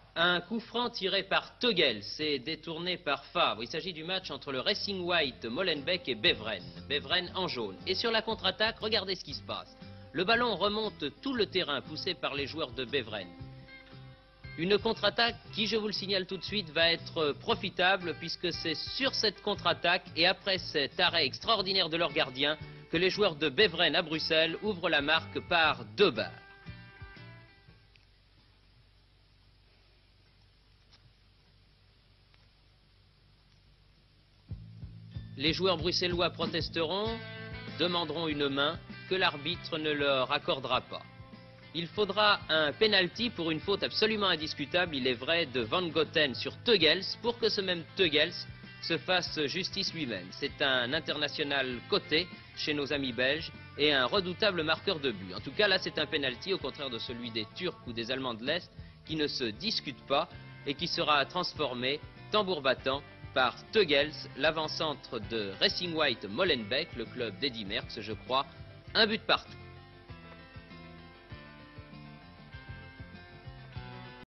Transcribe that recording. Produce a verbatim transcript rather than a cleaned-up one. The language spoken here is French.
Un coup franc tiré par Teugels et détourné par Favre. Il s'agit du match entre le Racing White de Molenbeek et Beveren. Beveren en jaune. Et sur la contre-attaque, regardez ce qui se passe. Le ballon remonte tout le terrain poussé par les joueurs de Beveren. Une contre-attaque qui, je vous le signale tout de suite, va être profitable puisque c'est sur cette contre-attaque et après cet arrêt extraordinaire de leur gardien que les joueurs de Beveren à Bruxelles ouvrent la marque par deux barres. Les joueurs bruxellois protesteront, demanderont une main que l'arbitre ne leur accordera pas. Il faudra un penalty pour une faute absolument indiscutable, il est vrai, de Van Goten sur Teugels pour que ce même Teugels se fasse justice lui-même. C'est un international coté chez nos amis belges et un redoutable marqueur de but. En tout cas, là, c'est un penalty, au contraire de celui des Turcs ou des Allemands de l'Est, qui ne se discute pas et qui sera transformé, tambour battant, par Teugels, l'avant-centre de Racing White Molenbeek, le club d'Eddy Merckx, je crois, un but partout.